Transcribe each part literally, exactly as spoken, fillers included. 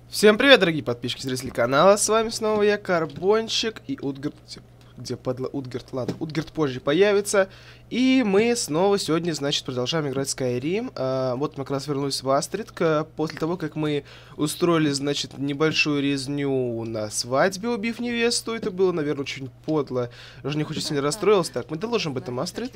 Всем привет, дорогие подписчики, зрители канала, с вами снова я, Карбончик, и Утгард, где падла Утгард, ладно, Утгард позже появится, и мы снова сегодня, значит, продолжаем играть в Skyrim. А, вот мы как раз вернулись в Астрид, после того, как мы устроили, значит, небольшую резню на свадьбе, убив невесту. Это было, наверное, очень подло, жених очень сильно расстроился. Так, мы доложим об этом Астрид.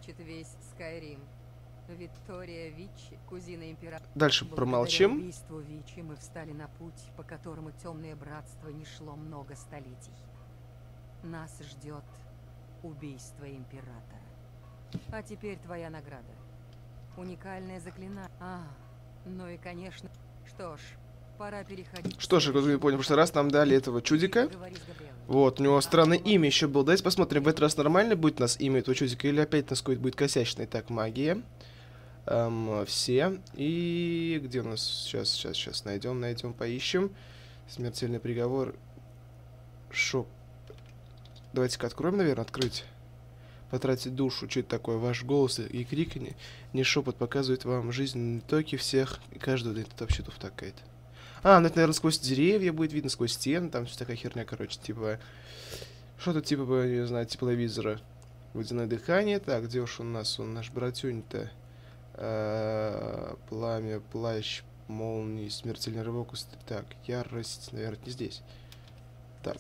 Виктория Вичи, кузина императора. Дальше промолчим. Убийству Вичи мы встали на путь, по которому темное братство не шло много столетий. Нас ждет убийство императора. А теперь твоя награда. Уникальное заклинание. А, ну и конечно. Что ж, пора переходить. Что ж, как вы поняли, в прошлый раз нам дали этого чудика. Вот, у него странное имя еще было. Давайте посмотрим, в этот раз нормально будет у нас имя этого чудика или опять у нас какое-то будет косячное. Так, магия. Эм, все. И где у нас сейчас, сейчас, сейчас найдем, найдем, поищем. Смертельный приговор. Шоп. Давайте-ка откроем, наверное, открыть. Потратить душу. Что это такое? Ваш голос и крик, не, не шепот, показывает вам жизненные токи всех и каждого. Да, это вообще туфта какая-то. А, ну это, наверное, сквозь деревья будет видно, сквозь стены. Там все такая херня, короче, типа... Что-то типа, не знаю, тепловизора. Водяное дыхание. Так, где уж у нас? Он наш братюнь-то. А, пламя, плащ, молнии, смертельный рывок. Так, ярость, наверное, не здесь. Так.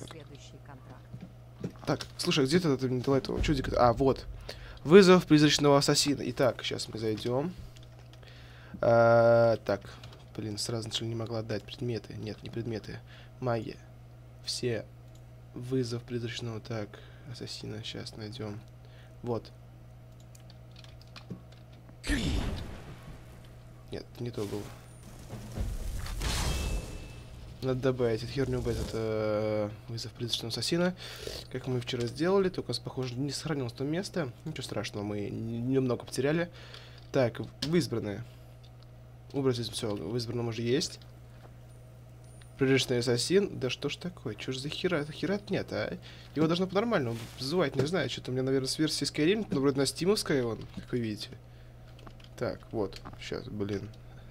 Так, слушай, где ты, ты мне дала этого чудика? А, вот. Вызов призрачного ассасина. Итак, сейчас мы зайдем. А, так, блин, сразу начали не могла дать предметы. Нет, не предметы. Магия. Все. Вызов призрачного. Так, ассасина. Сейчас найдем. Вот. Нет, не то было. Надо добавить эту херню в этот э, вызов призрачного ассасина. Как мы вчера сделали, только, похоже, не сохранилось то место. Ничего страшного, мы немного потеряли. Так, в избранное. Убрать все, в избранном уже есть. Призрачный ассасин. Да что ж такое? Что ж за хера? Это херат нет, а? Его должно по-нормальному вызывать, не знаю. Что-то у меня, наверное, с версии Skyrim, но вроде на стимовская он, как вы видите. Так, вот. Сейчас, блин.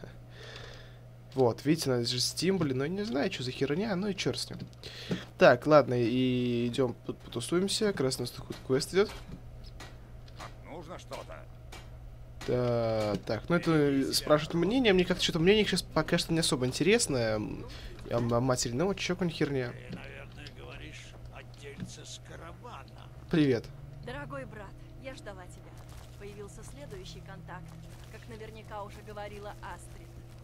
Вот, видите, надо же Steam, блин, ну я не знаю, что за херня, ну и черт с ним. Так, ладно, и идем тут потусуемся. Как раз у нас такой квест идет. Нужно что-то. Да, так, ну это спрашивают мнение, мне как-то что-то мнение сейчас пока что не особо интересное. А, а матери, ну вот чё какая херня. Ты, наверное, говоришь о дельце с караваном. Привет. Дорогой брат, я ждала тебя. Появился следующий контакт, как наверняка уже говорила Астрид.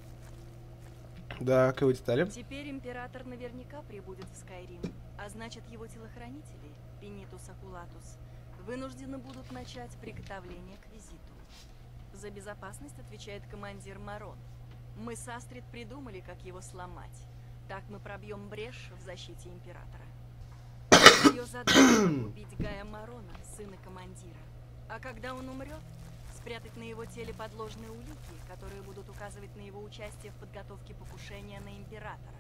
Да, какие детали? Теперь император наверняка прибудет в Скайрим, а значит его телохранители, Пенитус Акулатус, вынуждены будут начать приготовление к визиту. За безопасность отвечает командир Марон. Мы с Астрид придумали, как его сломать. Так мы пробьем брешь в защите императора. Ее задача убить Гая Марона, сына командира. А когда он умрет, спрятать на его теле подложные улики, которые будут указывать на его участие в подготовке покушения на императора.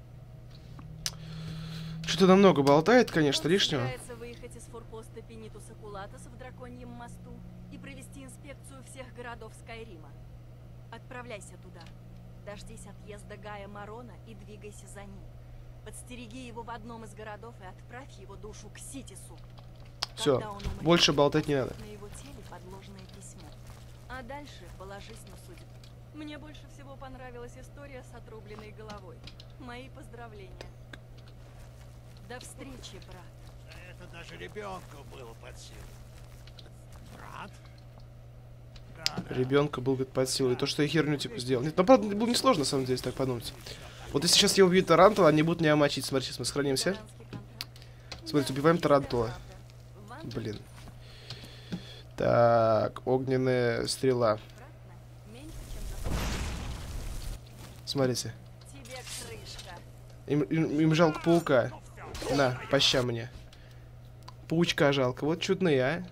Что-то намного болтает, конечно, Он лишнего. собирается выехать из форпоста Пенитус Акулатус в Драконьем мосту и провести инспекцию всех городов Скайрима. Отправляйся туда. Дождись отъезда Гая Марона и двигайся за ним. Подстереги его в одном из городов и отправь его душу к Ситису. Все, больше болтать не надо. На его теле подложное письмо. А дальше положись на судьбу. Мне больше всего понравилась история с отрубленной головой. Мои поздравления. До встречи, брат. Это даже ребенку было под силу. Брат? Да, да. Ребенка был, говорит, под силой. То, что я херню, типа, сделал. Нет, ну, правда, было несложно, на самом деле, если так подумать. Вот если сейчас я убью тарантула, они будут меня мочить. Смотрите, мы сохранимся. Смотрите, убиваем тарантула. Блин. Так, огненная стрела. Смотрите. Им, им, им жалко паука. На, поща мне. Паучка жалко. Вот чудные, а.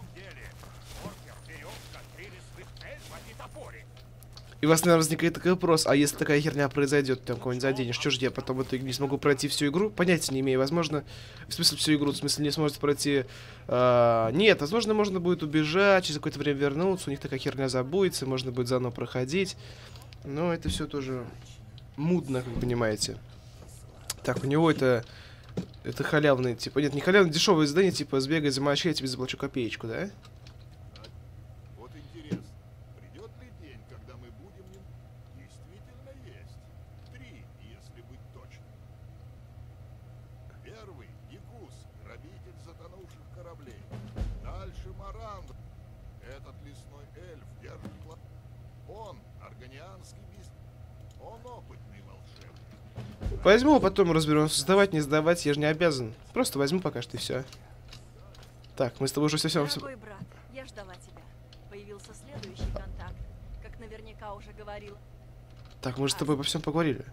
И у вас, наверное, возникает такой вопрос, а если такая херня произойдет, там кого-нибудь заденешь, что же я потом в итоге не смогу пройти всю игру? Понятия не имею, возможно, в смысле всю игру, в смысле не сможете пройти... Э, нет, возможно, можно будет убежать, через какое-то время вернуться, у них такая херня забудется, можно будет заново проходить. Но это все тоже мудно, как понимаете. Так, у него это... Это халявные, типа... Нет, не халявные, дешевые задания, типа, сбегай за матч, я тебе заплачу копеечку, да? Вот интересно, придет ли день, когда мы будем им действительно есть? Три, если быть точным. Первый — Якус, грабитель затонувших кораблей. Дальше Маран, этот лесной эльф держит клад. Он органианский бис. Он опытный волшебник. Возьму, потом разберемся. Сдавать, не сдавать, я же не обязан. Просто возьму пока что и все. Так, мы с тобой уже совсем... Дорогой брат, я ждала тебя. Появился следующий контакт, как наверняка уже говорил. Так, мы же с тобой обо всем поговорили.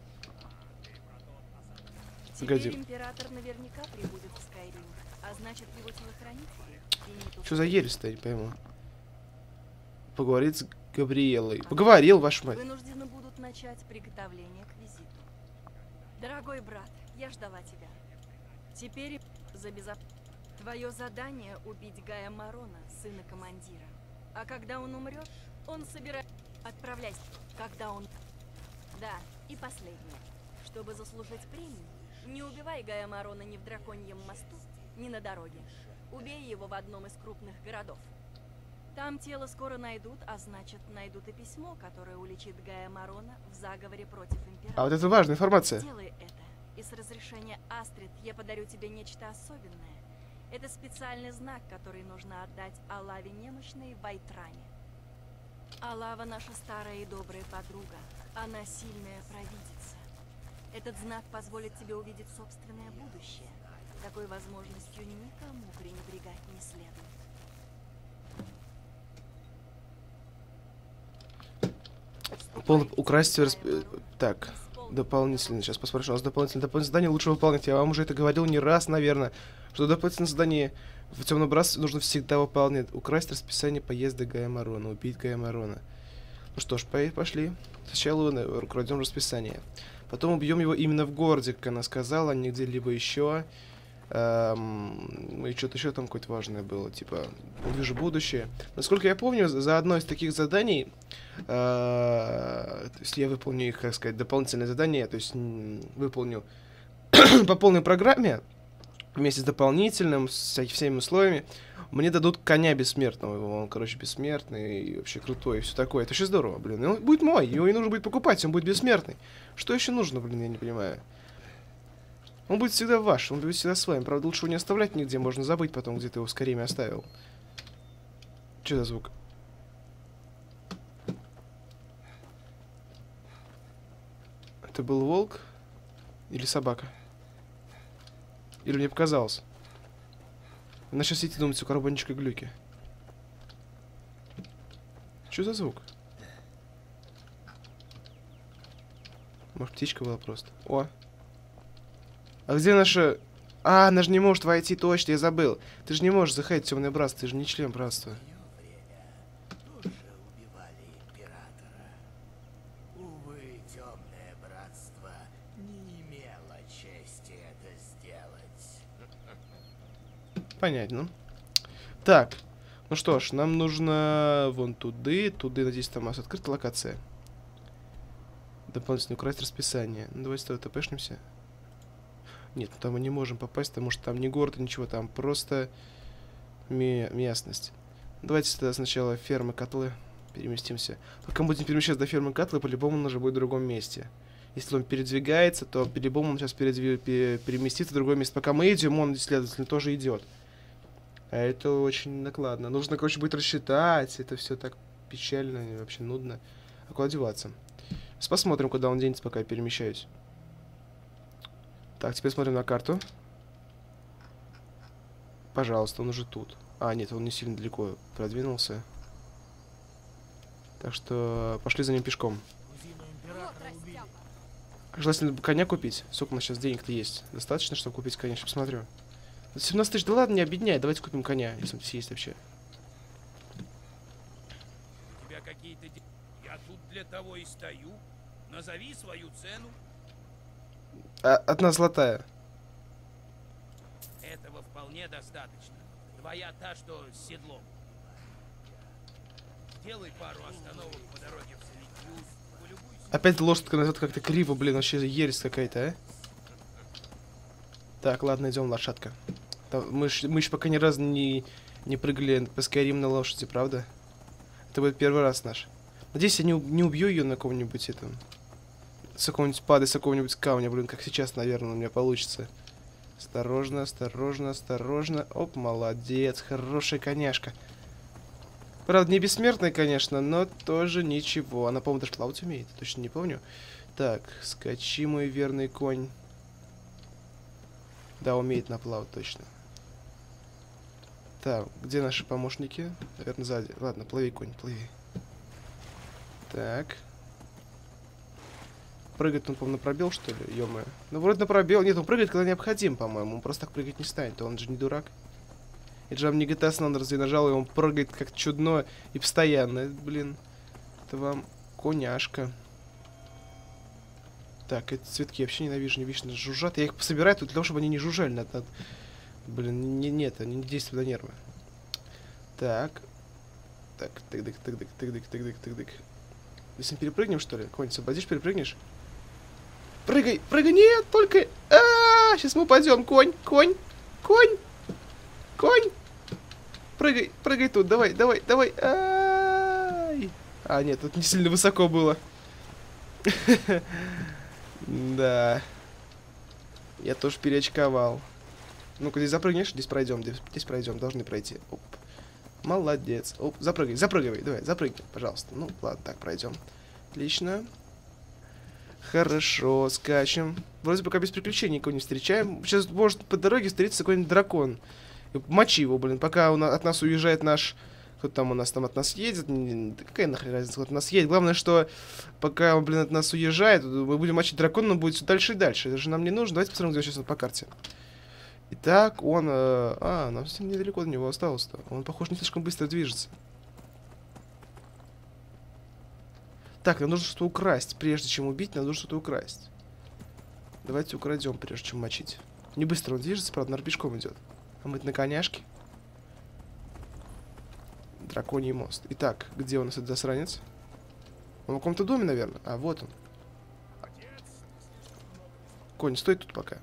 Теперь Погоди. император наверняка прибудет в Скайрим, а значит его телохранители. Бенитус. Что за ересь-то, я не пойму. Поговорить с Габриэлой. Поговорил, вашу мать. Вынуждены будут начать приготовление к визиту. Дорогой брат, я ждала тебя. Теперь за безоп... Твое задание — убить Гая Марона, сына командира. А когда он умрет, он собирает... Отправляйся, когда он... Да, и последнее. Чтобы заслужить премию, не убивай Гая Марона ни в Драконьем мосту, ни на дороге. Убей его в одном из крупных городов. Там тело скоро найдут, а значит, найдут и письмо, которое уличит Гая Марона в заговоре против императора. А вот это важная информация. Сделай это, и с разрешения Астрид я подарю тебе нечто особенное. Это специальный знак, который нужно отдать Алаве немощной в Айтране. Алава наша старая и добрая подруга. Она сильная провидица. Этот знак позволит тебе увидеть собственное будущее. Такой возможностью никому пренебрегать не следует. Пол... Украсть... Расп... Так, дополнительно. Сейчас посмотрю, у нас дополнительное дополнительное задание лучше выполнять. Я вам уже это говорил не раз, наверное, что дополнительное задание в Темном Братстве нужно всегда выполнять. Украсть расписание поезда Гая Марона, убить Гая Марона. Ну что ж, пошли. Сначала украдем расписание. Потом убьем его именно в городе, как она сказала, а не где-либо еще. Эм, и что-то еще там какое-то важное было, типа, увижу будущее. Насколько я помню, за одно из таких заданий, э, то есть я выполню их, как сказать, дополнительное задание, то есть выполню по полной программе, вместе с дополнительным, с всеми условиями, мне дадут коня бессмертного. Он, короче, бессмертный, и вообще крутой, и все такое. Это очень здорово, блин. И он будет мой, его не нужно будет покупать, он будет бессмертный. Что еще нужно, блин, я не понимаю. Он будет всегда ваш, он будет всегда с вами. Правда, лучше его не оставлять нигде, можно забыть потом, где ты его в Скайриме оставил. Что за звук? Это был волк? Или собака? Или мне показалось? Она сейчас сидит и думает, у коробончика глюки. Что за звук? Может, птичка была просто. О! А где наша... А, она же не может войти, точно, я забыл. Ты же не можешь заходить в Темное Братство, ты же не член братства. Увы, Темное Братство не имело чести это сделать. Понятно. Так, ну что ж, нам нужно вон туды, туды, надеюсь, там у нас открыта локация. Дополнительно украсть расписание. Ну, давайте с тобой тпшнемся. Нет, ну там мы не можем попасть, потому что там не город, ничего, там просто ми местность. Давайте тогда сначала фермы, котлы переместимся. Пока мы будем перемещаться до фермы котлы, по-любому он уже будет в другом месте. Если он передвигается, то по-любому он сейчас передвиг... переместится в другое место. Пока мы идем, он, следовательно, тоже идет. А это очень накладно. Нужно, короче, будет рассчитать. Это все так печально и вообще нудно. А куда деваться? Сейчас посмотрим, куда он денется, пока я перемещаюсь. Так, теперь смотрим на карту. Пожалуйста, он уже тут. А, нет, он не сильно далеко продвинулся. Так что пошли за ним пешком. Желательно коня купить. Сколько у нас сейчас денег-то есть? Достаточно, чтобы купить коня? Сейчас посмотрю. семнадцать тысяч, да ладно, не объединяй. Давайте купим коня, если он здесь есть вообще. У тебя какие-то... Я тут для того и стою. Назови свою цену. А, одна золотая. Этого вполне достаточно. Твоя та, что с седлом. Сделай пару остановок по дороге в Солитюс. Полюбуйся Опять лошадка назад как-то криво, блин, вообще ересь какая-то, а? Так, ладно, идем, лошадка. Там, мы ж, мы ж пока ни разу не, не прыгали по Skyrim на лошади, правда? Это будет первый раз наш. Надеюсь, я не, не убью ее на каком-нибудь этом... С какого-нибудь пада, с какого-нибудь камня, блин, как сейчас, наверное, у меня получится. Осторожно, осторожно, осторожно. Оп, молодец, хорошая коняшка. Правда, не бессмертная, конечно, но тоже ничего. Она, по-моему, даже плавать умеет, точно не помню. Так, скачи, мой верный конь. Да, умеет наплавать, точно. Так, где наши помощники? Наверное, сзади. Ладно, плыви, конь, плыви. Так. Прыгать он, по-моему, на пробел, что ли? Ё-моё. Ну, вроде на пробел. Нет, он прыгает, когда необходим, по-моему. Он просто так прыгать не станет. Он же не дурак. Это же вам не джи ти эй San Andreas, нажал, и он прыгает как чудно и постоянно. Блин. Это вам коняшка. Так, эти цветки я вообще ненавижу, не вечно жужжат. Я их собираю тут для того, чтобы они не жужжали. Надо, надо... Блин, не, нет, они не действуют на нервы. Так. Так, тык-дык, тык-дык, тык-дык, тык-дык, тык-дык. Если перепрыгнем, что ли? Конь, освободишь, перепрыгнешь? Прыгай, прыгай, нет, только... А-а-а, сейчас мы упадем, конь, конь, конь, конь. Прыгай, прыгай тут, давай, давай, давай. А-а-ай. А, нет, тут не сильно высоко было. Да. Я тоже переочковал. Ну-ка, здесь запрыгнешь, здесь пройдем, здесь, здесь пройдем, должны пройти. Оп. Молодец. Оп, запрыгай, запрыгивай, давай, запрыгни, пожалуйста. Ну, ладно, так, пройдем. Отлично. Хорошо, скачем. Вроде пока без приключений никого не встречаем. Сейчас может по дороге встретиться какой-нибудь дракон. Мочи его, блин, пока он, от нас уезжает наш... Кто там у нас там от нас едет? Какая нахрен разница, кто от нас едет? Главное, что пока он, блин, от нас уезжает, мы будем мочить дракона, он будет все дальше и дальше. Это же нам не нужно. Давайте посмотрим, где он сейчас по карте. Итак, он... Э, а, нам совсем недалеко до него осталось-то. Он, похоже, не слишком быстро движется. Так, нам нужно что-то украсть. Прежде чем убить, нам нужно что-то украсть. Давайте украдем, прежде чем мочить. Не быстро он движется, правда, наверное, пешком идет. А мы на коняшке. Драконий мост. Итак, где у нас этот засранец? Он в каком-то доме, наверное. А, вот он. Конь, стой тут пока.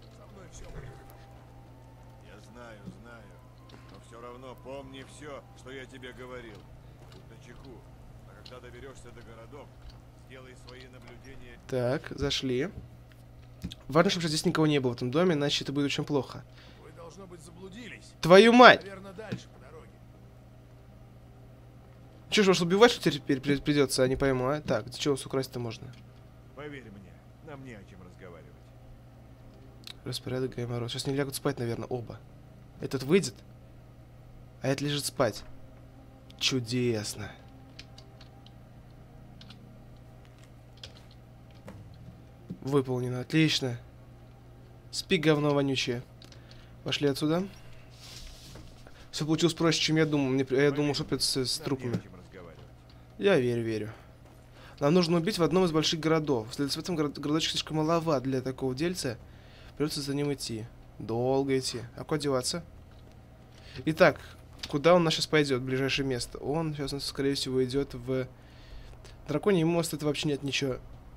Я знаю, знаю. Но все равно помни все, что я тебе говорил. Будь начеку. А когда доберешься до городов, сделай свои наблюдения. Так, зашли. Важно, чтобы здесь никого не было в этом доме, иначе это будет очень плохо. Вы, должно быть, заблудились. Твою мать! Наверное, дальше по дороге. Че ж, вас убивать, что теперь придется, а не пойму, а? Так, чего вас украсть-то можно? Поверь мне, нам не о чем разговаривать. Распорядок Гаймороз. Сейчас не лягут спать, наверное, оба. Этот выйдет, а этот лежит спать. Чудесно. Выполнено, отлично. Спи, говно вонючее. Пошли отсюда. Все получилось проще, чем я думал. Мне, я думал, что это с, с трупами. Я верю, верю. Нам нужно убить в одном из больших городов. Следовательно, в этом город, городочек слишком маловат для такого дельца. Придется за ним идти. Долго идти. А куда деваться? Итак, куда он нас сейчас пойдет? Ближайшее место. Он сейчас, скорее всего, идет в Драконий мост. Это вообще нет ничего.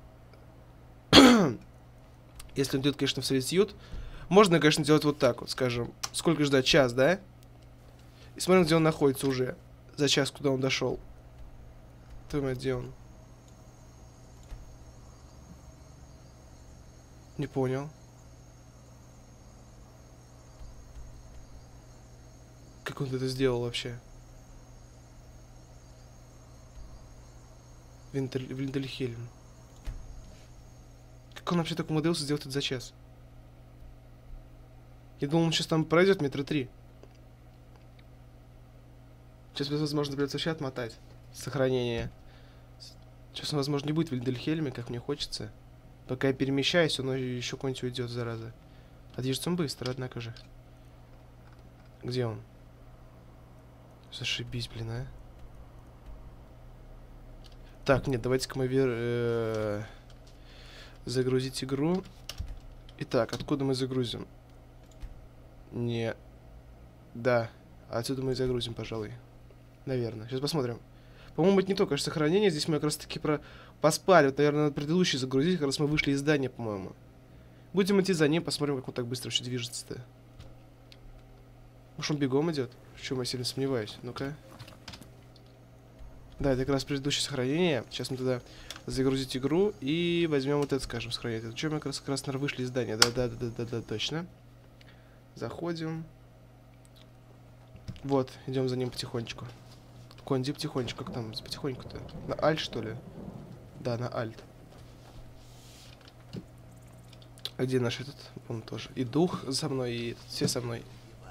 Если он идет, конечно, в Солитьюд. Можно, конечно, делать вот так вот, скажем. Сколько ждать? Час, да? И смотрим, где он находится уже. За час, куда он дошел. Твою мать, где он? Не понял. Как он это сделал вообще? Виндельхельм. Как он вообще так умудрился сделать это за час? Я думал, он сейчас там пройдет метра три. Сейчас, возможно, придется вообще отмотать сохранение. Сейчас он, возможно, не будет в Виндельхельме, как мне хочется. Пока я перемещаюсь, он еще куда-нибудь уйдет, зараза. А движется он быстро, однако же. Где он? Зашибись, блин, а. Так, нет, давайте-ка мы вер... э... загрузить игру. Итак, откуда мы загрузим? Не. Да. Отсюда мы и загрузим, пожалуй. Наверное. Сейчас посмотрим. По-моему, это не то, конечно, сохранение. Здесь мы как раз таки про Поспали. Вот, наверное, надо предыдущий загрузить, как раз мы вышли из здания, по-моему. Будем идти за ним, посмотрим, как он так быстро вообще движется-то. Может, он бегом идет? В чем я сильно сомневаюсь. Ну-ка. Да, это как раз предыдущее сохранение. Сейчас мы туда загрузить игру и возьмем вот это, скажем, сохранять. Это что, мы как раз, как раз наверное, вышли из здания. Да-да-да-да-да, точно. Заходим. Вот, идем за ним потихонечку. Конди потихонечку, как там, потихоньку-то? На альт, что ли? Да, на альт. А где наш этот? Он тоже. И дух со мной, и все со мной.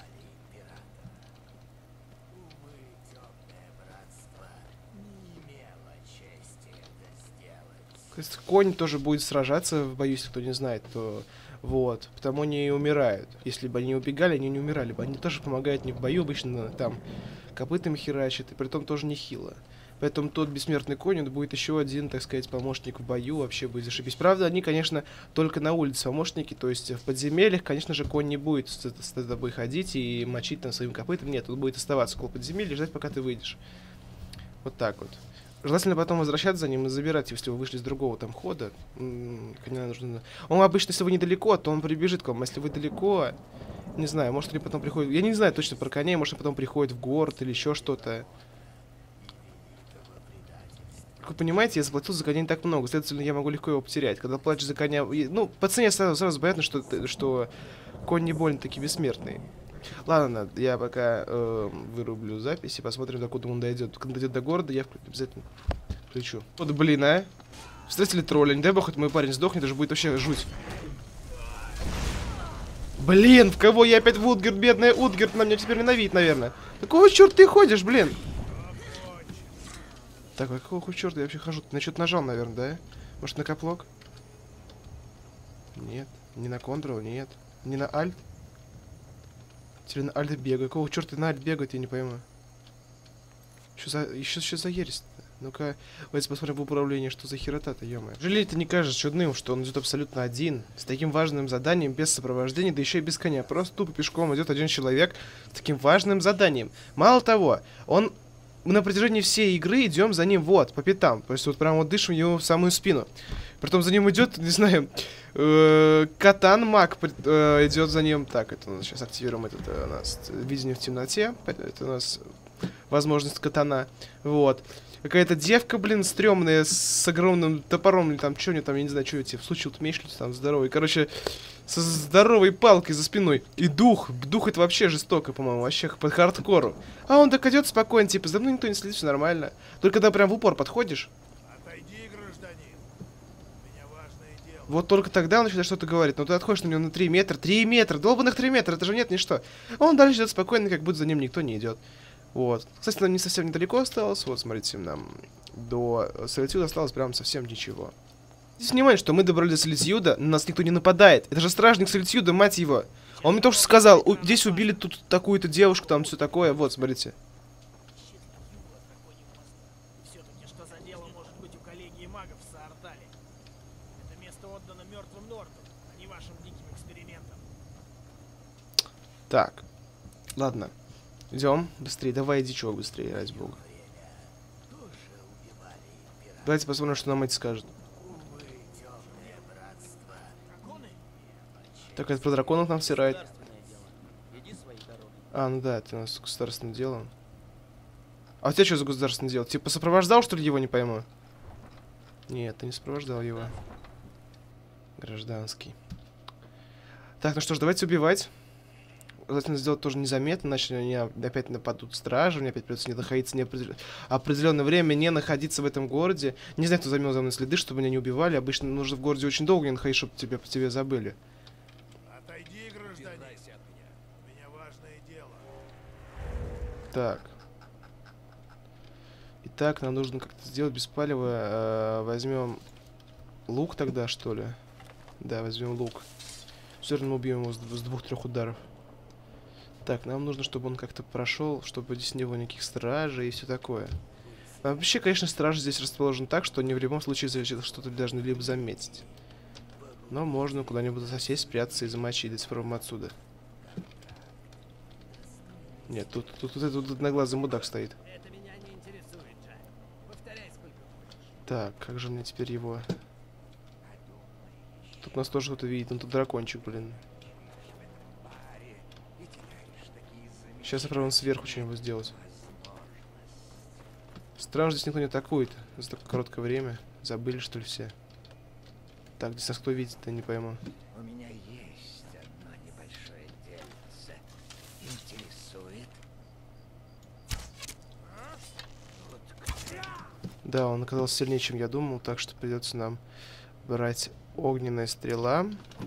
То есть конь тоже будет сражаться в бою, если кто не знает, то вот. Потому они и умирают. Если бы они убегали, они не умирали бы. Они тоже помогают не в бою, обычно там копытами херачат, и при том тоже нехило. Поэтому тот бессмертный конь, он будет еще один, так сказать, помощник в бою, вообще будет зашибись. Правда, они, конечно, только на улице помощники, то есть в подземельях, конечно же, конь не будет с, с тобой ходить и мочить там своим копытом. Нет, он будет оставаться около подземелья и ждать, пока ты выйдешь. Вот так вот. Желательно потом возвращаться за ним и забирать, если вы вышли с другого там хода. Коня нужно... Он обычно, если вы недалеко, то он прибежит к вам. А если вы далеко, не знаю, может, они потом приходят... Я не знаю точно про коней, может, они потом приходят в город или еще что-то. Как вы понимаете, я заплатил за коня не так много, следовательно, я могу легко его потерять. Когда платишь за коня... Ну, по цене сразу, сразу понятно, что, что конь не больно-таки бессмертный. Ладно, я пока э, вырублю запись и посмотрим, докуда он дойдет. Когда дойдет до города, я обязательно включу. Вот, блин, а. Встретили тролля. Не дай бог, хоть мой парень сдохнет, это же будет вообще жуть. Блин, в кого я опять в Утгерт, бедная Утгерт, на меня теперь ненавидит, наверное. Какого черта ты ходишь, блин? Так, а какого черта я вообще хожу? Ты на что-то нажал, наверное, да? Может, на каплок? Нет. Не на Ctrl, нет. Не на Alt? Теперь на Альт бегаю. Какого черта ты на Альт бегает, я не пойму. Что за... Еще, еще за ересь-то? Ну-ка, давайте посмотрим в управлении, что за херота-то, ё-моё. Жалеет, не кажется чудным, что он идет абсолютно один, с таким важным заданием, без сопровождения, да еще и без коня. Просто тупо пешком идет один человек с таким важным заданием. Мало того, он... Мы на протяжении всей игры идем за ним вот, по пятам. То есть вот прям вот дышим его в самую спину. Притом за ним идет, не знаю, э, Катан Маг э, идет за ним. Так, это у нас сейчас активируем этот у нас видение в темноте. Это у нас возможность катана. Вот. Какая-то девка, блин, стрёмная, с огромным топором, или там, что у нее там, я не знаю, что у тебя, случил меч, там, здоровый. Короче, со здоровой палкой за спиной. И дух, дух это вообще жестоко, по-моему, вообще под хардкору. А он так идет спокойно, типа, за мной никто не следит, все нормально. Только когда прям в упор подходишь. Отойди, гражданин. У меня важное дело. Вот только тогда он начинает что-то говорить. Но ты отходишь на него на три метра. три метра, долбанных три метра, это же нет ничто. А он дальше идет спокойно, как будто за ним никто не идет. Вот. Кстати, нам не совсем недалеко осталось. Вот, смотрите, нам до Солитьюда осталось прям совсем ничего. Здесь внимание, что мы добрались до Солитьюда, на нас никто не нападает. Это же стражник Солитьюда, мать его. Он мне только что сказал, у здесь убили тут такую-то девушку, там все такое. Вот, смотрите. Все-таки что за дело может быть у коллегии магов в Саардале? Это место отдано мертвым Норту, а не вашим диким экспериментам. Так. Ладно. Идем. Быстрее. Давай, иди, чего быстрее, ради бога. Давайте посмотрим, что нам эти скажут. Так, это про драконов нам стирает. А, ну да, это у нас государственное дело. А у тебя что за государственное дело? Типа сопровождал, что ли, его, не пойму? Нет, ты не сопровождал его. Гражданский. Так, ну что ж, давайте убивать. Желательно сделать тоже незаметно, иначе они опять нападут стражи, мне опять придется не находиться неопределенное определенное время, не находиться в этом городе. Не знаю, кто заметил за мной следы, чтобы меня не убивали. Обычно нужно в городе очень долго не находить, чтобы тебя, по тебе забыли. Отойди, гражданин. У меня важное дело. Так. Итак, нам нужно как-то сделать беспалево. Возьмем лук тогда, что ли? Да, возьмем лук. Все равно убьем его с двух-трех ударов. Так, нам нужно, чтобы он как-то прошел, чтобы здесь не было никаких стражей и все такое. А вообще, конечно, стражи здесь расположены так, что они в любом случае что-то должны либо заметить. Но можно куда-нибудь засесть, спрятаться и замочить, да спробуем отсюда. Нет, тут, тут, тут, тут, тут одноглазый мудак стоит. Так, как же мне теперь его... Тут нас тоже кто-то видит, ну тут дракончик, блин. Сейчас я попробую сверху что-нибудь сделать. Странно, здесь никто не атакует за такое короткое время. Забыли, что ли, все? Так, здесь нас кто видит-то, не пойму. У меня есть одно небольшое дельце. Интересует? Да, он оказался сильнее, чем я думал, так что придется нам брать огненная стрела.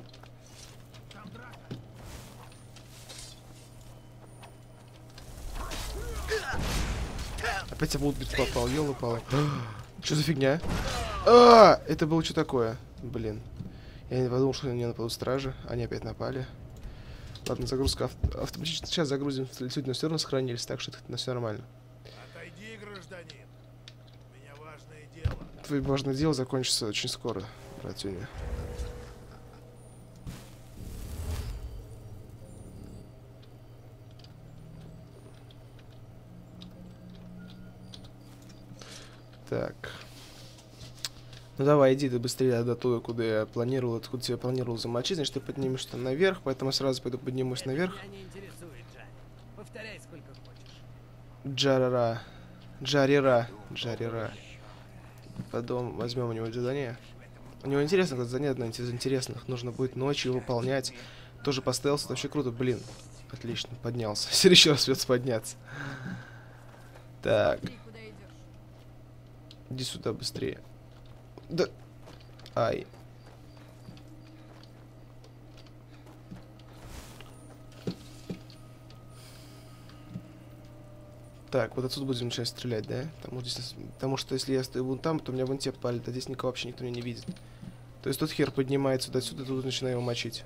Опять я в лут попал, ёлы-палы. Что за фигня? А, это было что такое? Блин. Я не подумал, что на меня нападут стражи. Они опять напали. Ладно, загрузка авто автоматически. Сейчас загрузим солитуд, но все равно сохранились, так что это все нормально. Отойди, гражданин. У меня важное дело. Твое важное дело закончится очень скоро, братюня. Так. Ну давай, иди ты быстрее до туда, куда я планировал, откуда тебя планировал замочить, значит ты поднимешься наверх, поэтому сразу пойду поднимусь наверх. Меня не интересует, Джан. Повторяй сколько хочешь. Джарара. Джарира. Джарира. Потом возьмем у него задание. У него интересно, это задание одно из интересных. Нужно будет ночью выполнять. Тоже поставился, это вообще круто, блин. Отлично, поднялся. Все еще раз придется подняться. Так. Иди сюда быстрее. Да. Ай. Так, вот отсюда будем начать стрелять, да? Потому, здесь, потому что если я стою вон там, то у меня вон те палят, а здесь никого вообще никто меня не видит. То есть тут хер поднимается до сюда, тут начинаю его мочить.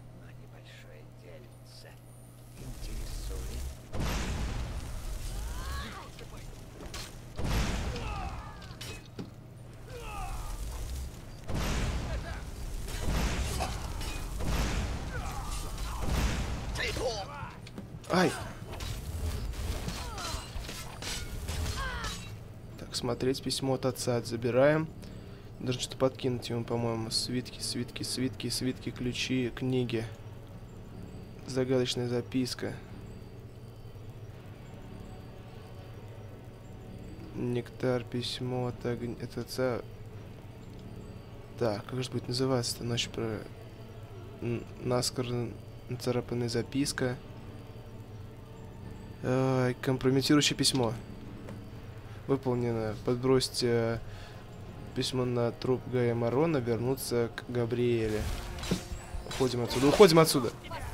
Ай! Так, смотреть письмо от отца забираем. Даже что-то подкинуть ему, по-моему. Свитки, свитки, свитки, свитки, ключи, книги. Загадочная записка. Нектар, письмо от, огня... от отца. Так, как же будет называться-то? Ночь про... Наскоро нацарапанная записка. Э, компрометирующее письмо. Выполнено. Подбросьте э, письмо на труп Гая Марона, вернуться к Габриэле. Уходим отсюда. Уходим отсюда.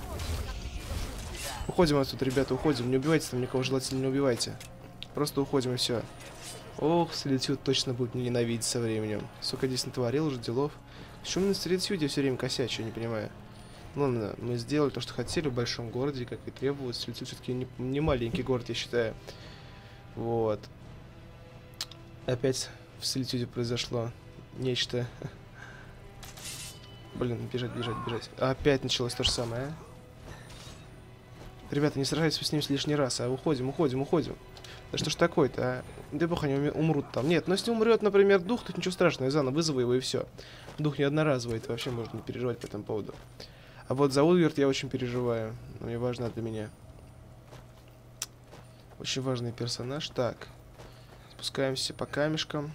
Уходим отсюда, ребята, уходим. Не убивайте там никого, желательно не убивайте. Просто уходим и все. Ох, Солитюд точно будет меня ненавидеть со временем. Сколько здесь натворил уже делов. Почему на Солитюде все время косячу, я не понимаю. Ладно, мы сделали то, что хотели в большом городе, как и требовалось. Солитюд все-таки не, не маленький город, я считаю. Вот. Опять в Солитюде произошло нечто. Блин, бежать, бежать, бежать. Опять началось то же самое, а? Ребята, не сражайтесь с ним лишний раз, а уходим, уходим, уходим. Да что ж такое-то, а? Да бог, они умрут там. Нет, но если умрет, например, дух, то ничего страшного, я заново вызову его и все. Дух не одноразовый, это вообще можно не переживать по этому поводу. А вот за Ульверт я очень переживаю. Мне важно для меня. Очень важный персонаж. Так. Спускаемся по камешкам.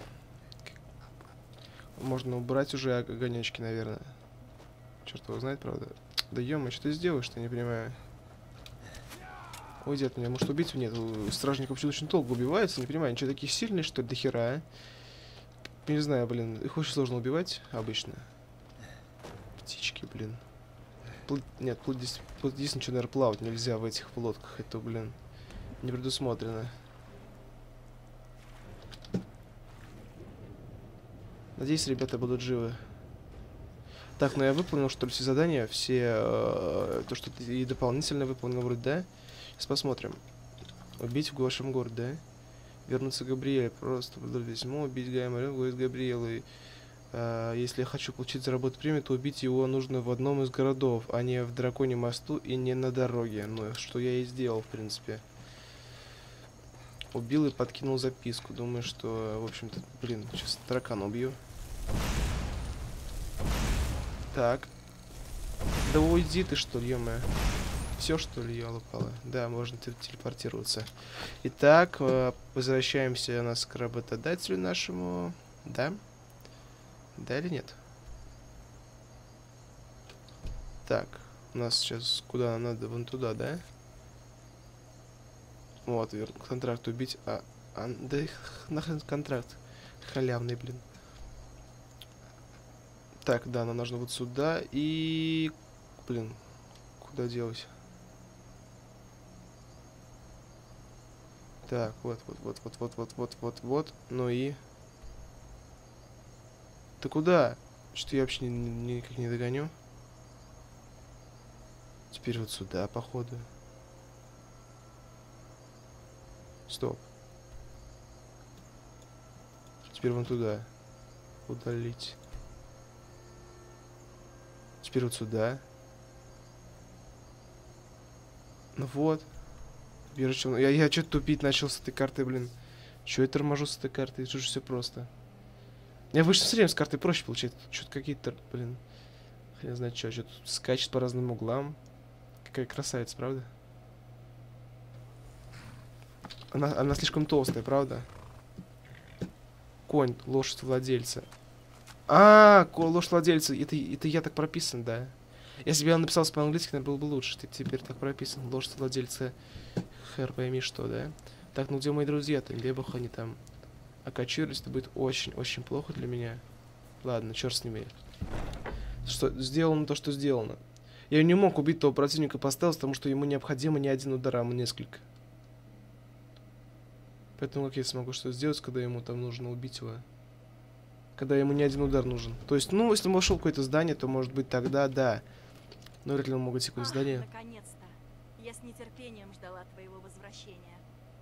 Можно убрать уже огонечки, наверное. Черт его знает, правда. Да ё-моё, что ты сделаешь-то, не понимаю. Уйди от меня, может убить? Нет, стражников почему-то очень долго убиваются, не понимаю. Ничего, такие сильные, что ли, до хера, а? Не знаю, блин, их очень сложно убивать обычно. Птички, блин. Плыть, нет, плыть здесь, плыть здесь ничего, наверное, плавать нельзя в этих лодках. Это, блин, не предусмотрено. Надеюсь, ребята будут живы. Так, ну я выполнил, что ли, все задания, все, э, то, что и дополнительно выполнил вроде, да? Сейчас посмотрим. Убить в вашем городе, да? Вернуться к Габриэле, просто письмо, убить Гая Марона, говорит Габриэлу. Uh, если я хочу получить заработать премию, то убить его нужно в одном из городов, а не в Драконьем мосту и не на дороге. Ну, что я и сделал, в принципе. Убил и подкинул записку. Думаю, что, в общем-то, блин, сейчас таракана убью. Так. Да уйди ты, что ли, ё-моё. Все, что ли, ёлопало? Да, можно телепортироваться. Итак, возвращаемся у нас к работодателю нашему. Да? Да или нет? Так, у нас сейчас куда надо? Вон туда, да? Вот, контракт убить. А, а да их нахрен контракт. Халявный, блин. Так, да, нам нужно вот сюда и... Блин, куда делать? Так, вот, вот, вот, вот, вот, вот, вот, вот, вот. Ну и... Ты куда? Что я вообще ни, ни, никак не догоню. Теперь вот сюда, походу. Стоп. Теперь вон туда. Удалить. Теперь вот сюда. Ну вот. Бирочем. Я, я что-то тупить начал с этой картой, блин. Чё я торможу с этой картой? Тут же все просто. Я выше все время с картой проще получается. Что-то какие-то, блин. Хрен знает что. Что-то скачет по разным углам. Какая красавица, правда? Она, она слишком толстая, правда? Конь, лошадь владельца. А, лошадь владельца. Это, это я так прописан, да? Если бы я написал по-английски, наверное, было бы лучше. Ты теперь так прописан. Лошадь владельца. Хер пойми что, да? Так, ну где мои друзья-то? Где бы они там окочурились? Это будет очень-очень плохо для меня. Ладно, черт с ними. Что, сделано то, что сделано. Я не мог убить того противника по стелсу, потому что ему необходимо не один удар, а несколько. Поэтому как я смогу что сделать, когда ему там нужно убить его? Когда ему не один удар нужен. То есть, ну, если он вошел в какое-то здание, то может быть тогда да. Но вряд ли он мог идти в какое-то здание. Наконец-то. Я с нетерпением ждала твоего возвращения.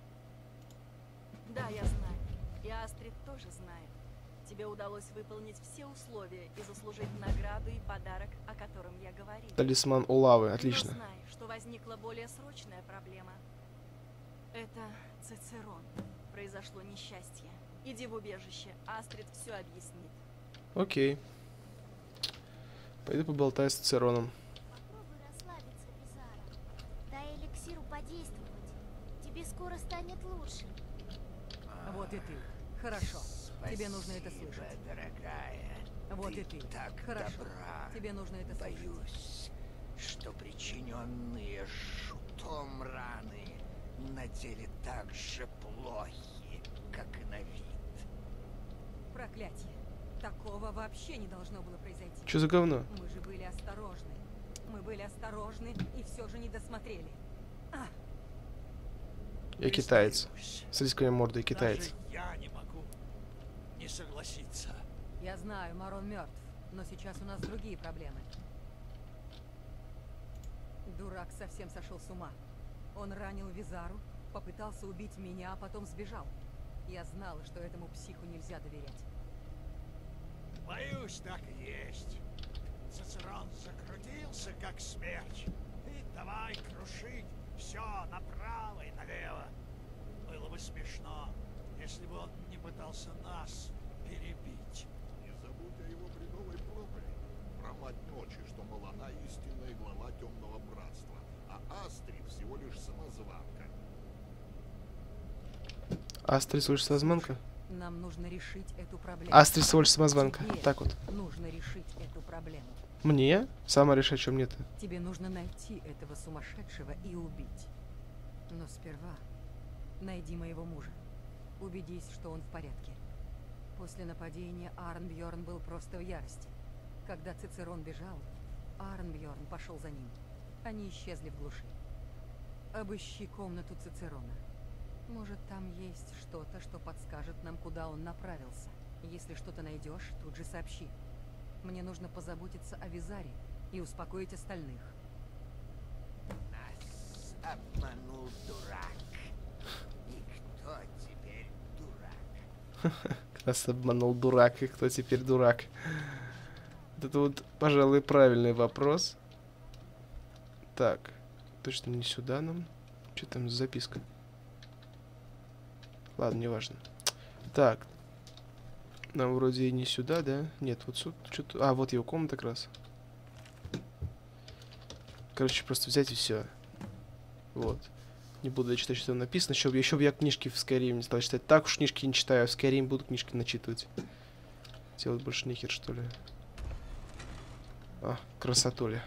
Да, я знаю. И Астрид тоже знает. Тебе удалось выполнить все условия и заслужить награду и подарок, о котором я говорила. Талисман Олавы, отлично. Но знай, что возникла более срочная проблема. Это Цицерон. Произошло несчастье. Иди в убежище, Астрид все объяснит. Окей. Пойду поболтаю с Цицероном. Попробуй расслабиться, Визара. Дай эликсиру подействовать. Тебе скоро станет лучше. Вот и ты. Хорошо. Тебе нужно это слышать. Дорогая. Вот ты и ты. Так Хорошо. добра. Тебе нужно это слышать. Боюсь, что причиненные шутом раны на деле так же плохи, как и на вид. Проклятие. Такого вообще не должно было произойти. Что за говно? Мы же были осторожны. Мы были осторожны и все же не досмотрели. А. Я китаец. С рисковой мордой китаец. Даже я не могу не согласиться. Я знаю, Марон мертв, но сейчас у нас другие проблемы. Дурак совсем сошел с ума. Он ранил Визару, попытался убить меня, а потом сбежал. Я знала, что этому психу нельзя доверять. Боюсь, так и есть. Цицерон закрутился, как смерч. И давай крушить все направо и налево. Было бы смешно, если бы он не пытался нас перебить. Не забудь о его бредовой проповеди про мать ночи, что, мол, она истинная глава Темного Братства, а Астрид всего лишь самозванка. Астрид всего лишь самозванка? Нам нужно решить эту проблему. Астрид всего лишь самозванка. Тебе Так вот. нужно решить эту проблему. Мне? Сама решать, что мне-то. Тебе нужно найти этого сумасшедшего и убить. Но сперва найди моего мужа. Убедись, что он в порядке. После нападения Арнбьорн был просто в ярости. Когда Цицерон бежал, Арнбьорн пошел за ним. Они исчезли в глуши. Обыщи комнату Цицерона. Может, там есть что-то, что подскажет нам, куда он направился. Если что-то найдешь, тут же сообщи. Мне нужно позаботиться о Визаре и успокоить остальных. Нас обманул дурак. И кто теперь дурак? Нас обманул дурак, и кто теперь дурак? Вот это вот, пожалуй, правильный вопрос. Так, точно не сюда нам. Что там за записка? Ладно, неважно. Так. Нам вроде и не сюда, да? Нет, вот что-то... А, вот его комната как раз. Короче, просто взять и все. Вот. Не буду читать, что там написано. Еще, еще бы я книжки в Skyrim не стал читать. Так уж книжки не читаю, а в Skyrim буду книжки начитывать. Делать больше нехер, что ли. А, красотуля.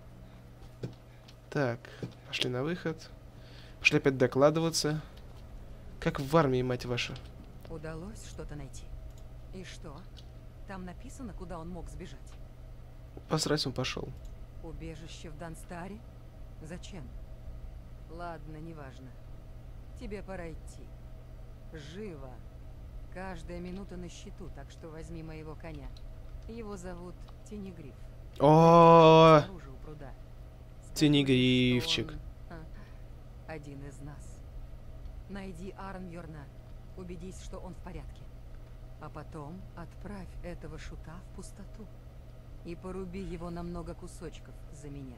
Так, пошли на выход. Пошли опять докладываться. Как в армии, мать ваша. Удалось что-то найти? И что? Там написано, куда он мог сбежать? Посрать он пошел. Убежище в Данстаре? Зачем? Ладно, неважно. Тебе пора идти. Живо. Каждая минута на счету, так что возьми моего коня. Его зовут Тенегриф. О, Снаружи у пруда. Тенегривчик. Он, а, один из нас. Найди Арнбьорна. Убедись, что он в порядке. А потом отправь этого шута в пустоту. И поруби его на много кусочков за меня.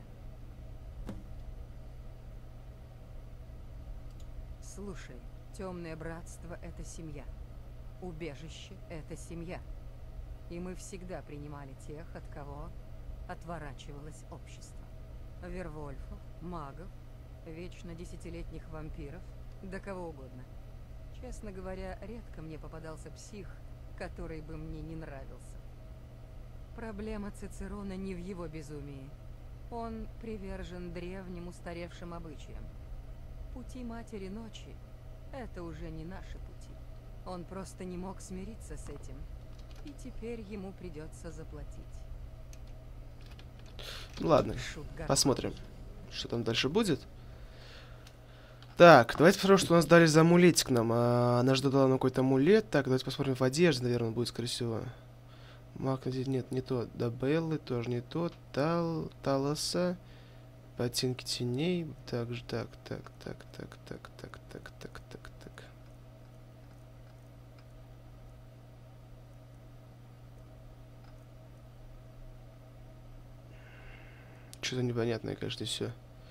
Слушай, Темное Братство — это семья. Убежище — это семья. И мы всегда принимали тех, от кого отворачивалось общество. Вервольфов, магов, вечно десятилетних вампиров, да кого угодно. Честно говоря, редко мне попадался псих, который бы мне не нравился. Проблема Цицерона не в его безумии. Он привержен древним устаревшим обычаям. Пути Матери Ночи — это уже не наши пути. Он просто не мог смириться с этим. И теперь ему придется заплатить. Ладно, посмотрим, что там дальше будет. Так, давайте посмотрим, что у нас дали за амулетик нам. А, она же дала нам какой-то амулет. Так, давайте посмотрим в одежде, наверное, будет, скорее всего. Маг, нет, не то. Дабеллы, тоже не то. Тал, Талоса. Ботинки теней. Так же, так, так, так, так, так, так, так, так, так, так. Что-то непонятное, конечно, все.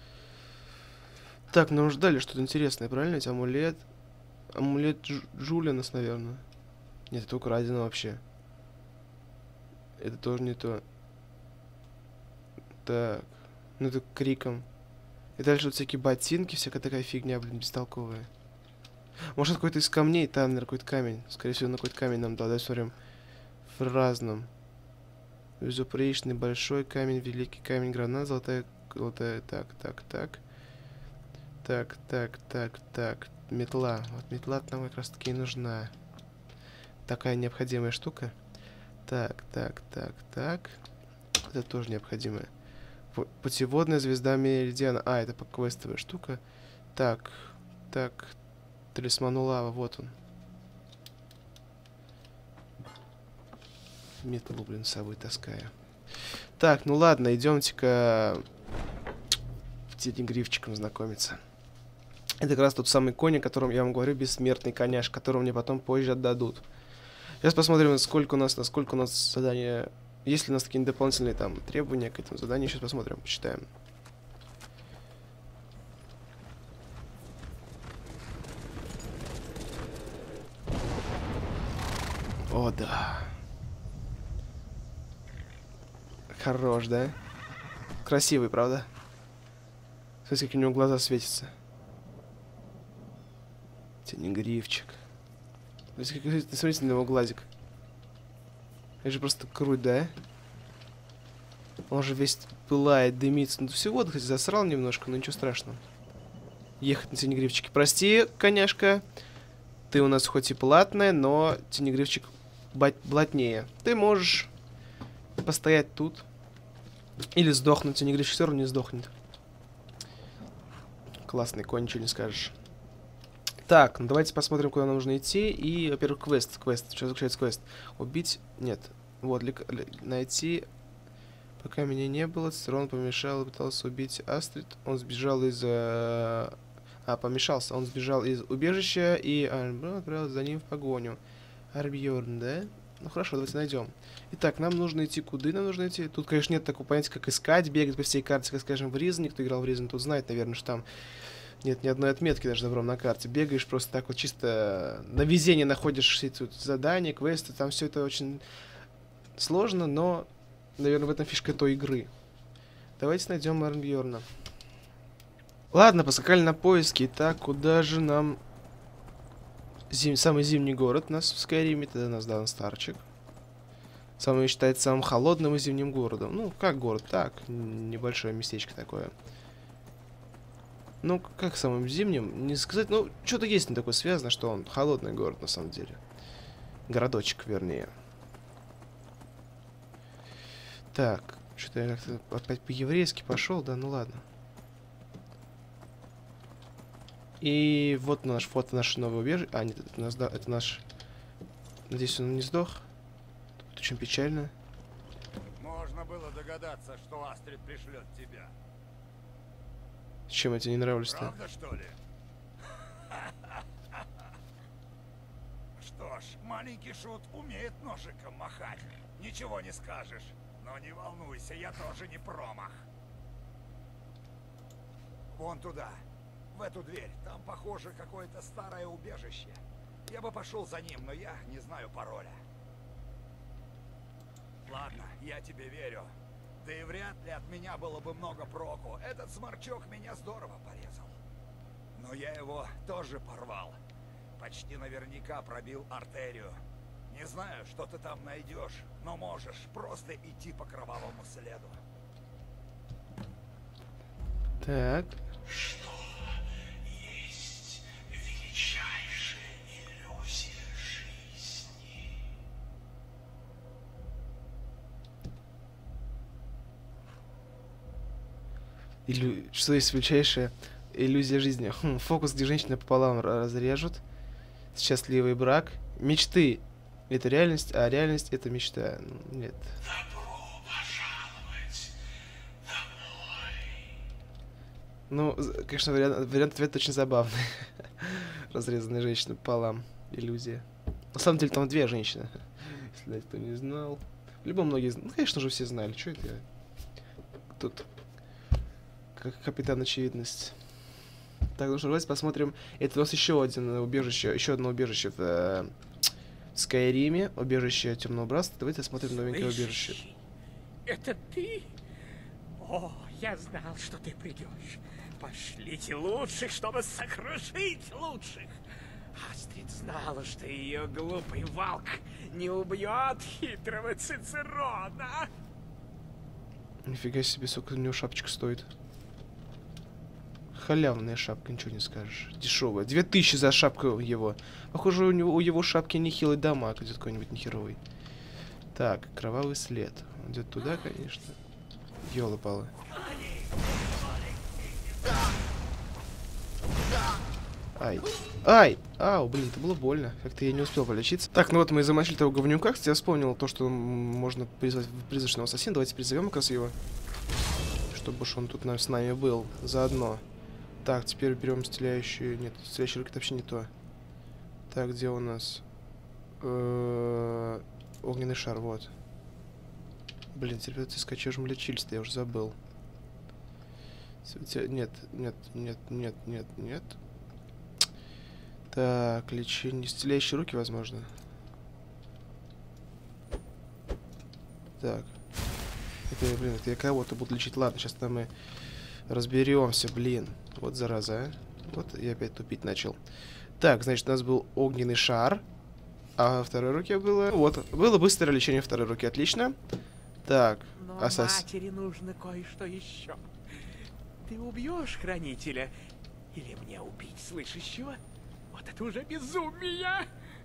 Так, нам ждали что-то интересное, правильно? Ведь амулет. Амулет Дж Джулианас, наверное. Нет, это украдено вообще. Это тоже не то. Так. Ну это криком. И дальше вот всякие ботинки, всякая такая фигня, блин, бестолковая. Может, какой-то из камней, там, наверное, какой-то камень. Скорее всего, на какой-то камень нам дал. Давай смотрим. В разном. Безупречный большой камень, великий камень, гранат, золотая, золотая, так, так, так. Так, так, так, так. Метла. Вот метла нам как раз таки и нужна. Такая необходимая штука. Так, так, так, так. Это тоже необходимое. Путеводная звезда Меридиана. А, это квестовая штука. Так, так. Талисман Улава, вот он. Метлу, блин, с собой таскаю. Так, ну ладно, идемте-ка в Тенегривчиком знакомиться. Это как раз тот самый конь, о котором я вам говорю, бессмертный коняш, которого мне потом позже отдадут. Сейчас посмотрим, сколько у нас, насколько у нас задание... Есть ли у нас какие-нибудь дополнительные там требования к этому заданию. Сейчас посмотрим, почитаем. О, да. Хорош, да? Красивый, правда? Смотрите, как у него глаза светятся. Тенегривчик. Смотрите на его глазик. Это же просто круть, да? Он же весь пылает, дымится. Ну, всего, кстати, засрал немножко, но ничего страшного. Ехать на Тенегривчике. Прости, коняшка. Ты у нас хоть и платная, но Тенегривчик блатнее. Ты можешь постоять тут. Или сдохнуть. Тенегривчик все равно не сдохнет. Классный конь, ничего не скажешь. Так, ну давайте посмотрим, куда нам нужно идти. И, во-первых, квест. Квест. Что заключается квест? Убить... Нет. Вот, ли... найти... Пока меня не было, Цицерон помешал и пытался убить Астрид. Он сбежал из... А, помешался. Он сбежал из убежища, и Арнбьорн отправился за ним в погоню. Арнбьорн, да? Ну хорошо, давайте найдем. Итак, нам нужно идти. Куда нам нужно идти? Тут, конечно, нет такого понятия, как искать, бегать по всей карте, как, скажем, в Ризен. Кто играл в Ризен, тут знает, наверное, что там Нет ни одной отметки даже добром на карте. Бегаешь просто так вот чисто на везение находишь все эти вот задания, квесты. Там все это очень сложно, но, наверное, в этом фишка той игры. Давайте найдем Арнбьорна. Ладно, поскакали на поиски. Итак, куда же нам... Зим... Самый зимний город у нас в Скайриме. Это у нас Дансtarчик. Самый считается самым холодным и зимним городом. Ну, как город? Так, небольшое местечко такое. Ну, как самым зимним? Не сказать, ну, что-то есть не такое связано, что он холодный город, на самом деле. Городочек, вернее. Так, что-то я как-то опять по-еврейски пошел, да, ну ладно. И вот наш фото, наше новое убежище. А, нет, это, наш, да, это наш... Надеюсь, он не сдох. Тут очень печально. Можно было догадаться, что Астрид пришлет тебя. Чем я тебе не нравлюсь-то? Правда, что ли? Что ж, маленький шут умеет ножиком махать. Ничего не скажешь. Но не волнуйся, я тоже не промах. Вон туда. В эту дверь. Там, похоже, какое-то старое убежище. Я бы пошел за ним, но я не знаю пароля. Ладно, я тебе верю. Да и вряд ли от меня было бы много проку. Этот сморчок меня здорово порезал. Но я его тоже порвал. Почти наверняка пробил артерию. Не знаю, что ты там найдешь, но можешь просто идти по кровавому следу. Так. Что есть величайшая иллюзия жизни? Илю... Что есть величайшая иллюзия жизни? Хм, фокус, где женщины пополам разрежут. Счастливый брак. Мечты — это реальность, а реальность — это мечта. Нет. Добро пожаловать домой. Ну, конечно, вариант, вариант ответа очень забавный. Разрезанная женщина пополам. Иллюзия. На самом деле там две женщины. Если кто не знал. Либо многие... Ну, конечно же, все знали. Что это я? Тут... Как капитан очевидность. Так, ну что, давайте посмотрим. Это у нас еще один убежище, еще одно убежище в э, Скайриме. Убежище Темного Братства. Давайте посмотрим новенькое убежище. Это ты? О, я знал, что ты придешь. Пошлите лучших, чтобы сокрушить лучших. Астрид знала, что ее глупый волк не убьет хитрого Цицерона. Нифига себе, сколько у него шапочка стоит. Халявная шапка, ничего не скажешь. Дешевая. Две тысячи за шапку его. Похоже, у него у его шапки нехилый дамаг идет какой-нибудь нехеровый. Так, кровавый след. Он идет туда, конечно. Ёлы-палы. Ай. Ай! Ау, блин, это было больно. Как-то я не успел полечиться. Так, ну вот мы замочили того говнюка. Кстати, я вспомнил то, что можно призвать призрачного ассасина. Давайте призовем как раз его. Чтобы уж он тут с нами был. Заодно. Так, теперь берем стреляющую... Нет, стреляющий руки — это вообще не то. Так, где у нас? Э-э- огненный шар, вот. Блин, теперь ты скачешь, мы лечились-то, я уже забыл. Нет, нет, нет, нет, нет, нет. Так, лечение... Стреляющие руки, возможно. Так. Это, блин, это я кого-то буду лечить. Ладно, сейчас там мы разберемся, блин. Вот зараза, а. Вот я опять тупить начал. Так, значит, у нас был огненный шар. А во второй руке было... Вот, было быстрое лечение второй руки. Отлично. Так, Но асас... матери нужно кое-что еще. Ты убьешь хранителя? Или мне убить слышащего? Вот это уже безумие!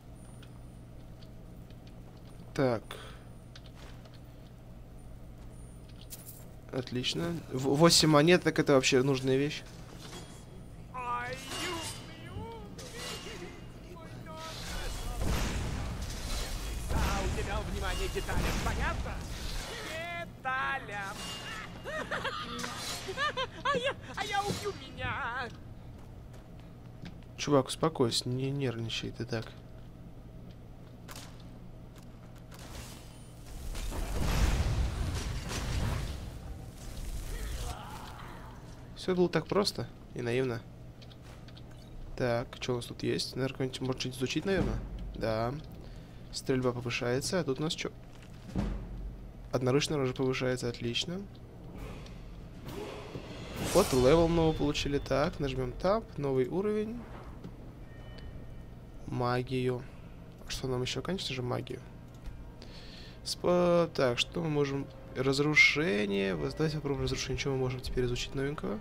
Так. Отлично. В восемь монет, так это вообще нужная вещь. Да, у тебя внимание деталям, понятно? Деталям. А я, а я убью меня. Чувак, успокойся, не нервничай ты так. Все было так просто и наивно. Так, что у нас тут есть? Наверное, какой-нибудь может что-нибудь изучить, наверное? Да. Стрельба повышается, а тут у нас что? Одноручное оружие повышается, отлично. Вот, левел новый получили. Так, нажмем Tab, новый уровень. Магию. Что нам еще? Конечно же, магию. Спа... Так, что мы можем... Разрушение. Давайте попробуем разрушение. Что мы можем теперь изучить новенького?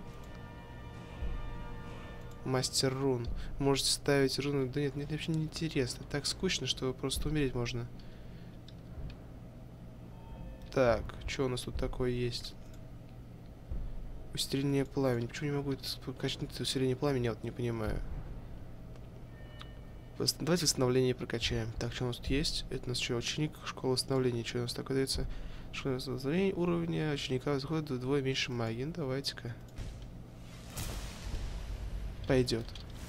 Мастер рун. Можете ставить руны. Да нет, мне вообще не интересно. Так скучно, что просто умереть можно. Так, что у нас тут такое есть? Усиление пламени. Почему не могу качнуть усиление пламени? Я вот не понимаю. Давайте восстановление прокачаем. Так, что у нас тут есть? Это у нас что, ученик, школа восстановления. Что у нас такое дается? Школа восстановления уровня ученика восходит вдвое меньше магии. Ну, давайте-ка. Пойдет.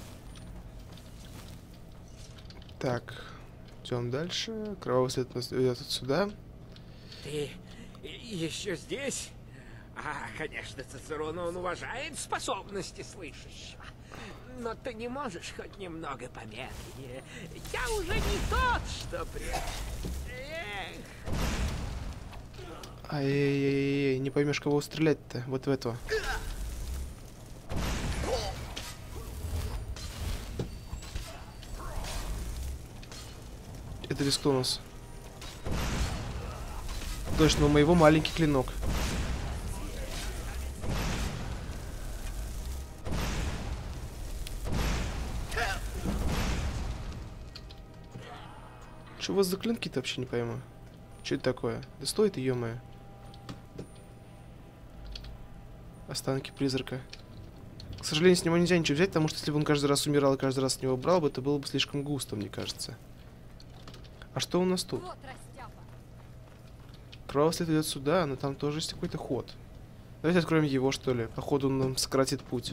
Так, идем дальше. Кровавый след нас ведет сюда. Ты еще здесь? А, конечно, Цицерон, он уважает способности слышащего. Но ты не можешь хоть немного помедленнее. Я уже не тот, что прежде. Эх. Ай-яй-яй-яй, не поймешь, кого стрелять-то. Вот в этого. Это здесь кто у нас? Точно, у моего маленький клинок. Что у вас за клинки-то вообще не пойму? Что это такое? Да стоит, ё-моё. Останки призрака. К сожалению, с него нельзя ничего взять, потому что если бы он каждый раз умирал и каждый раз с него брал бы, это было бы слишком густо, мне кажется. А что у нас тут? Кровавый след идет сюда, но там тоже есть какой-то ход. Давайте откроем его, что ли. Походу он нам сократит путь.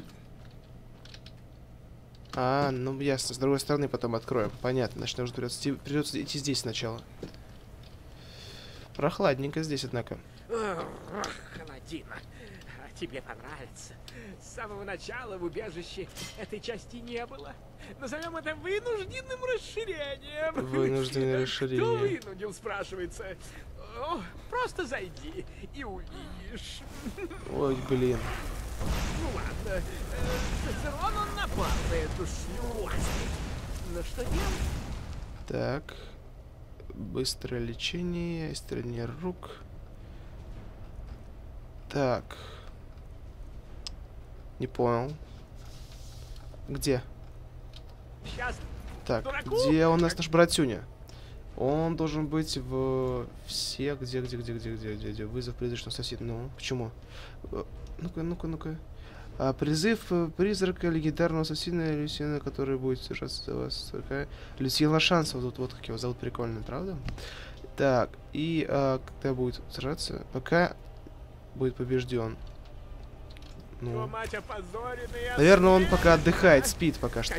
А, ну ясно. С другой стороны потом откроем. Понятно. Значит, нужно придется идти, придется идти здесь сначала. Прохладненько здесь, однако. Холодина. Тебе понравится. С самого начала в убежище этой части не было. Назовем это вынужденным расширением. Вынужденное расширение. Кто вынудил, спрашивается? О, просто зайди и увидишь. Ой, блин. Ну ладно. Цицерон, он напал на эту шлюху. Ну что делать? Так. Быстрое лечение, исцеление рук. Так. Не понял. Где? Сейчас. Так, дураку? где у нас наш братюня? Он должен быть в все, где, где, где, где, где, где, где, вызов призрачного соседа. Ну, почему? Ну-ка, ну-ка, ну-ка. А, призыв призрака легендарного ассасина Люсьена, который будет сражаться за вас. Люсьен Лашансов, вот, вот как его зовут, прикольно, правда? Так, и а, когда будет сражаться, пока будет побежден. Ну, наверное, он пока отдыхает, спит пока что.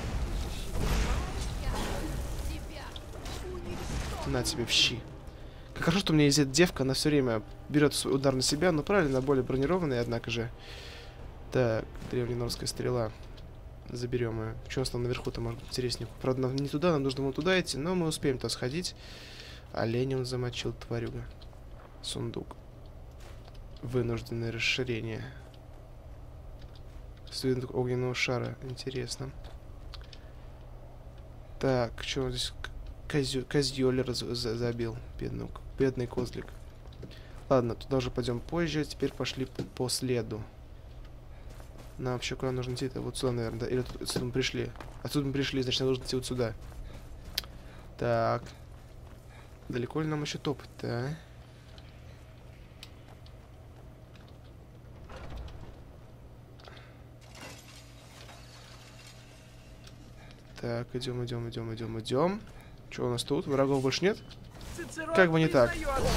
На тебе в щи. Как хорошо, что у меня есть эта девка, она все время берет свой удар на себя, но правильно, более бронированная, однако же. Так, древненорская стрела. Заберем ее. Что у нас там наверху-то может быть интереснее? Правда, нам не туда, нам нужно вот туда идти, но мы успеем туда сходить. Олень он замочил, тварюга. Сундук. Вынужденное расширение. Студент огненного шара. Интересно. Так, что он здесь? Козё... Козёлер за забил. Бедный, бедный козлик. Ладно, туда уже пойдем позже. Теперь пошли по, по следу. Нам вообще куда нужно идти-то? Вот сюда, наверное, да? Или тут, отсюда мы пришли? Отсюда мы пришли, значит, нам нужно идти вот сюда. Так. Далеко ли нам еще топать-то, а? Так, идем, идем, идем, идем, идем. Что у нас тут? Врагов больше нет? Цицерон как бы не так. Он думал,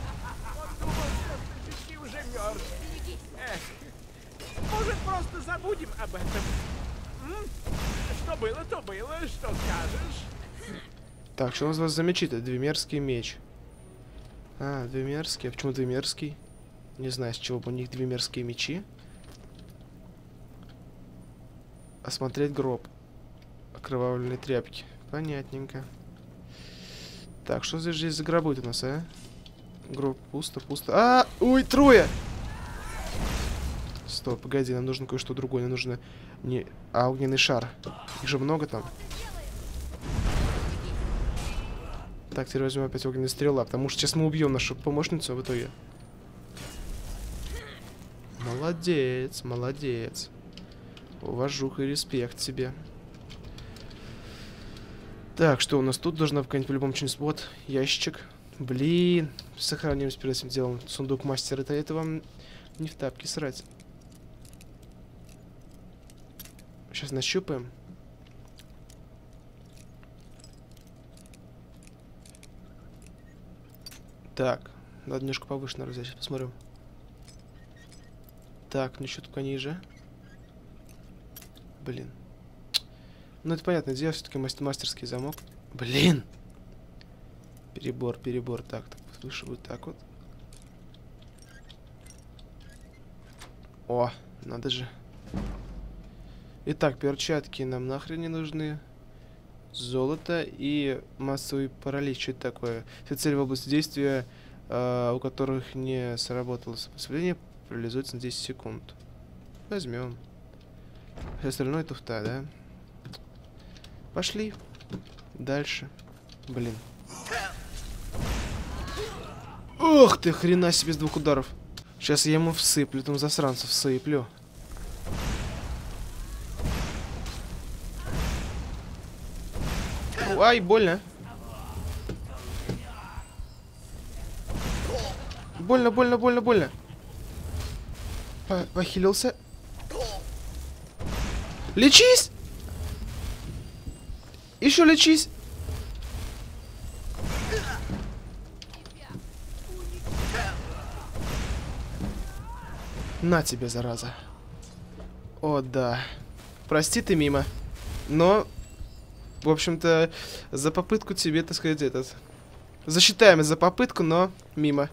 что почти уже мертв. Эх, может, просто забудем об этом? М? Что было, то было. Что скажешь? Так, что у нас вас за мечи-то? Двемерский меч. А, двемерский. А почему двемерский? Не знаю, с чего бы у них двемерские мечи. Осмотреть гроб. Окровавленные тряпки. Понятненько. Так, что здесь, здесь за гробы у нас, а? Гроб пусто, пусто. А, ой, трое! Стоп, погоди, нам нужно кое-что другое. Нам нужно не... А, огненный шар. Их же много там. Так, теперь возьмем опять огненный стрела, потому что сейчас мы убьем нашу помощницу в итоге. Молодец, молодец. Уважуха и респект тебе. Так, что у нас тут должна какая-нибудь по-любому что-нибудь... Вот, ящичек. Блин. Сохранимся перед этим делом. Сундук мастера. Это, это вам не в тапки срать. Сейчас нащупаем. Так. Надо немножко повыше, наверное, взять. Сейчас посмотрим. Так, ну что только ниже. Блин. Ну, это понятное дело, все-таки мастерский замок. Блин! Перебор, перебор. Так, так, выше вот так вот. О, надо же. Итак, перчатки нам нахрен не нужны. Золото и массовый паралич. Что это такое? Все цели в области действия, э, у которых не сработало сопротивление, парализуется на десять секунд. Возьмем. Все остальное туфта, да? Пошли. Дальше. Блин. Ох ты, хрена себе с двух ударов. Сейчас я ему всыплю, там засранцев всыплю. Ай, больно. Больно, больно, больно, больно. По- похилился. Лечись! Еще лечись! На тебе, зараза. О, да. Прости ты, мимо. Но, в общем-то, за попытку тебе, так сказать, этот... Засчитаем за попытку, но мимо.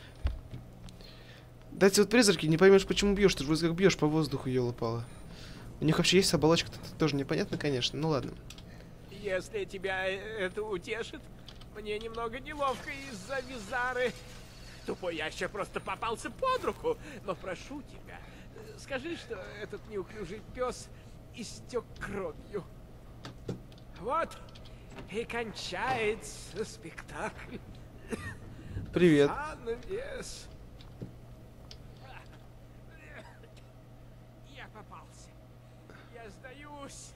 Да, эти вот призраки, не поймешь, почему бьешь. Ты же вроде как бьешь по воздуху, ёлопало. У них вообще есть оболочка, -то тоже непонятно, конечно. Ну ладно. Если тебя это утешит, мне немного неловко из-за Визары. Тупой ящер просто попался под руку. Но прошу тебя, скажи, что этот неуклюжий пес истек кровью. Вот и кончается спектакль. Привет. Занавес. Я попался. Я сдаюсь.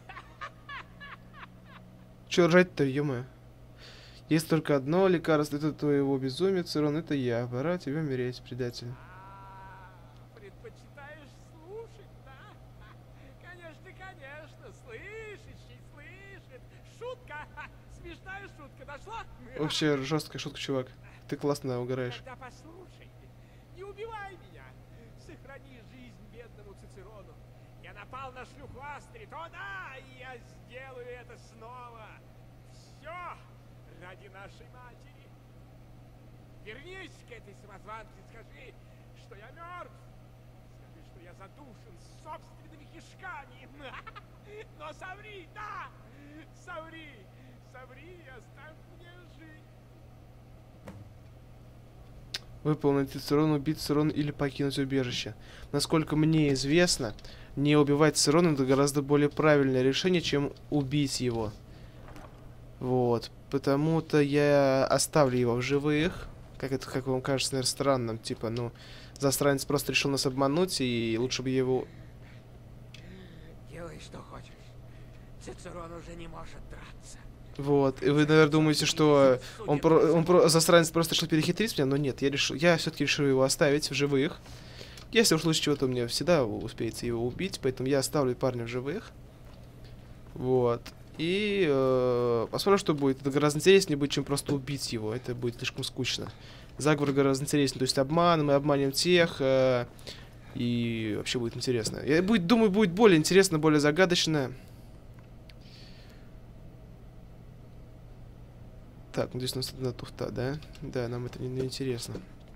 Че ржать-то, ё-моё? Есть только одно лекарство, это твоего безумия, Цирон, это я. Пора тебе умереть, предатель. Предпочитаешь слушать, да? Конечно, конечно, слышащий, слышит. Шутка, смешная шутка, дошла? Вообще жесткая шутка, чувак. Ты классно угораешь. Тогда послушай, не убивай меня. Сохрани жизнь бедному Цицерону. Я напал на шлюху Астрид, о да, и я сделаю это снова. Все ради нашей матери. Вернись к этой самозванке, скажи, что я мертв. Скажи, что я задушен собственными кишками. Но соври, да! Соври, соври и оставь мне жить. Выполнить Цицерон, убить Цицерон или покинуть убежище. Насколько мне известно, не убивать Цицерона — это гораздо более правильное решение, чем убить его. Вот. Потому-то я оставлю его в живых. Как это, как вам кажется, наверное, странным. Типа, ну, засранец просто решил нас обмануть, и лучше бы его... Делай, что хочешь. Цицерон уже не может драться. Вот. И вы, наверное, думаете, что он, про... он про... засранец просто решил перехитрить меня, но нет, я решил... Я все-таки решил его оставить в живых. Если уж в случае чего-то, мне всегда успеете его убить, поэтому я оставлю парня в живых. Вот. И э, посмотрим, что будет. Это гораздо интереснее будет, чем просто убить его. Это будет слишком скучно. Заговор гораздо интереснее. То есть обман, мы обманем тех. Э, и вообще будет интересно. Я будет, думаю, будет более интересно, более загадочно. Так, ну здесь у нас одна туфта, да? Да, нам это не, не интересно.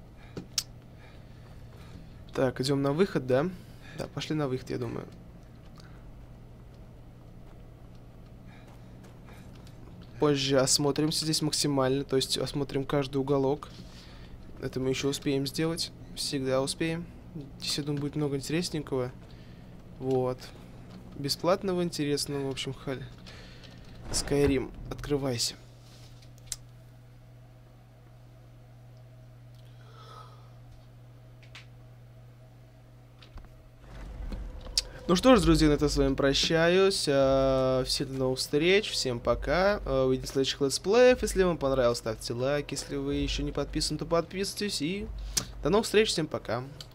Так, идем на выход, да? Да, пошли на выход, я думаю. позже осмотримся здесь максимально, то есть осмотрим каждый уголок. Это мы еще успеем сделать, всегда успеем. Здесь, я думаю, будет много интересненького. Вот. Бесплатного, интересного, в общем, халь. Skyrim, открывайся. Ну что ж, друзья, на этом с вами прощаюсь. Всем до новых встреч, всем пока. Увидимся в следующих летсплеях. Если вам понравилось, ставьте лайк. Если вы еще не подписаны, то подписывайтесь. И до новых встреч, всем пока.